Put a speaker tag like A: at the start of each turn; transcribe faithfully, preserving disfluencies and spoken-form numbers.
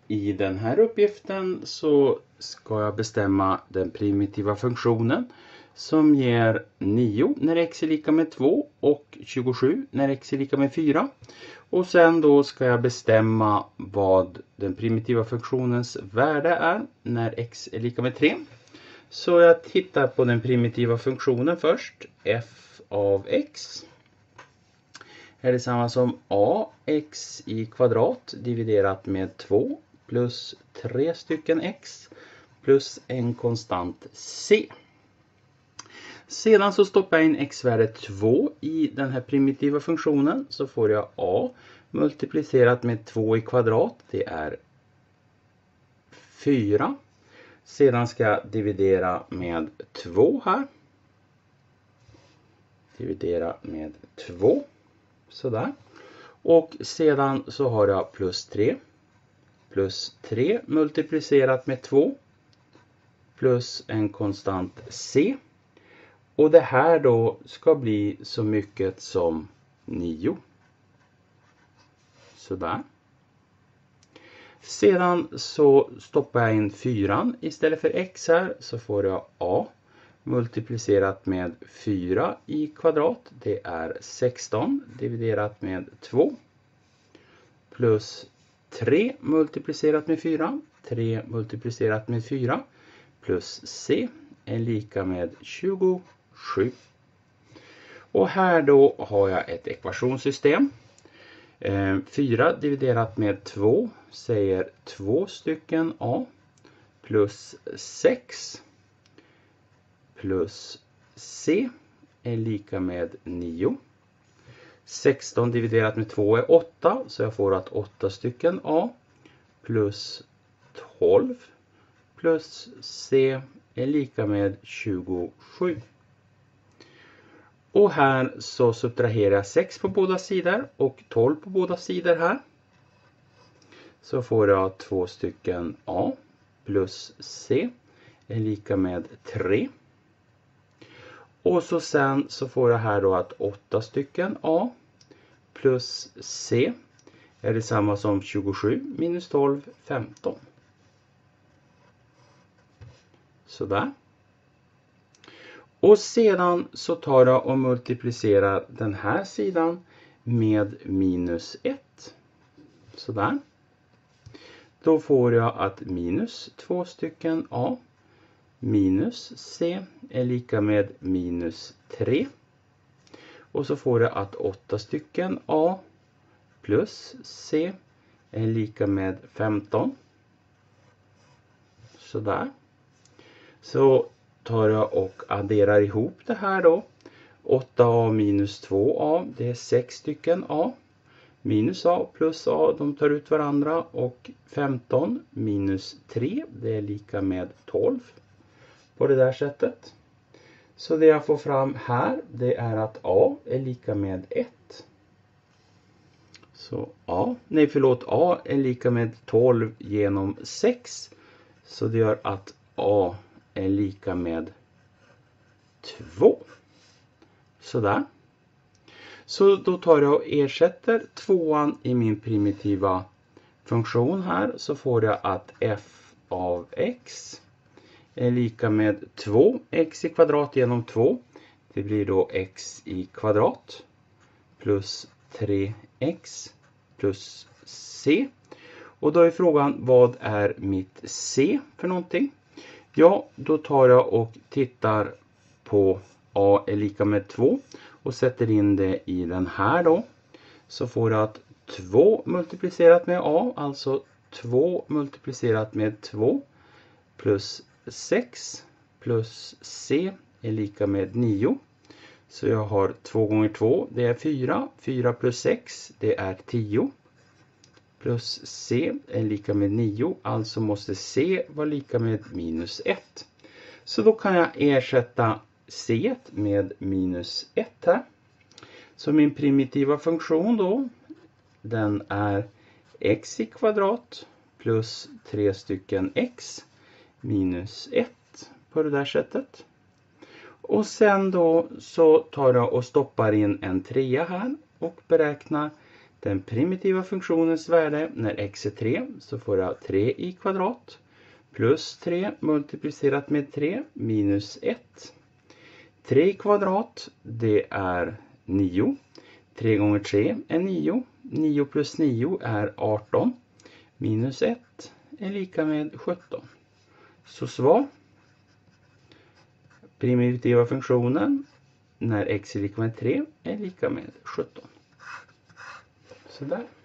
A: I den här uppgiften så ska jag bestämma den primitiva funktionen som ger nio när x är lika med två och tjugosju när x är lika med fyra. Och sen då ska jag bestämma vad den primitiva funktionens värde är när x är lika med tre. Så jag tittar på den primitiva funktionen först. F av x är detsamma som ax i kvadrat dividerat med två plus tre stycken x plus en konstant c. Sedan så stoppar jag in x-värdet två i den här primitiva funktionen, så får jag a multiplicerat med två i kvadrat, det är fyra. Sedan ska jag dividera med två här. Dividera med två. Sådär. Och sedan så har jag plus tre. Plus tre multiplicerat med två. Plus en konstant c. Och det här då ska bli så mycket som nio. Sådär. Sedan så stoppar jag in fyran istället för x här, så får jag a multiplicerat med fyra i kvadrat. Det är sexton dividerat med två. Plus tre multiplicerat med fyra. tre multiplicerat med fyra. Plus c är lika med tjugosju. Och här då har jag ett ekvationssystem. fyra dividerat med två säger två stycken a plus sex plus c är lika med nio. sexton dividerat med två är åtta, så jag får att åtta stycken a plus tolv plus c är lika med tjugosju. Och här så subtraherar jag sex på båda sidor och tolv på båda sidor här. Så får jag två stycken a plus c är lika med tre. Och så sen så får jag här då att åtta stycken a plus c är detsamma som tjugosju minus tolv, femton. Sådär. Och sedan så tar jag och multiplicerar den här sidan med minus ett. Sådär. Då får jag att minus två stycken a minus c är lika med minus tre. Och så får jag att åtta stycken a plus c är lika med femton. Sådär. Så tar jag och adderar ihop det här då. åtta a minus två a, det är sex stycken a. Minus a plus a, de tar ut varandra. Och femton minus tre, det är lika med tolv. På det där sättet. Så det jag får fram här, det är att a är lika med ett. Så a, nej förlåt, a är lika med tolv genom sex. Så det gör att a är lika med två. Sådär. Så då tar jag och ersätter tvåan i min primitiva funktion här. Så får jag att f av x är lika med två x i kvadrat genom två. Det blir då x i kvadrat plus tre x plus c. Och då är frågan, vad är mitt c för någonting? Ja, då tar jag och tittar på a är lika med två och sätter in det i den här då. Så får jag att två multiplicerat med a, alltså två multiplicerat med två plus sex plus c är lika med nio. Så jag har två gånger två, det är fyra. fyra plus sex, det är tio. Plus c är lika med nio, alltså måste c vara lika med minus ett. Så då kan jag ersätta c med minus ett här. Så min primitiva funktion då, den är x i kvadrat plus tre stycken x minus ett på det där sättet. Och sen då så tar jag och stoppar in en trea här och beräknar Den primitiva funktionens värde när x är tre, så får jag tre i kvadrat plus tre multiplicerat med tre minus ett. tre i kvadrat, det är nio. tre gånger tre är nio. nio plus nio är arton. Minus ett är lika med sjutton. Så svar. Primitiva funktionen när x är lika med tre är lika med sjutton. Så där.